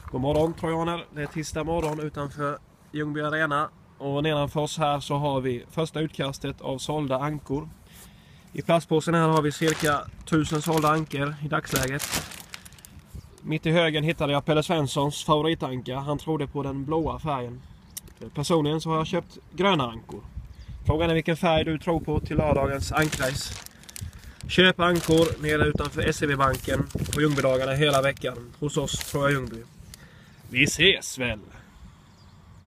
God morgon trojaner, det är tisdag morgon utanför Ljungby Arena och nedanför oss här så har vi första utkastet av sålda ankor. I plastpåsen här har vi cirka 1000 sålda ankor i dagsläget. Mitt i högen hittade jag Pelle Svenssons favoritanka, han trodde på den blåa färgen. Personligen så har jag köpt gröna ankor. Frågan är vilken färg du tror på till lördagens ankrace. Köp ankor nere utanför SEB-banken på Ljungbydagarna hela veckan hos oss Troja Ljungby. Vi ses väl!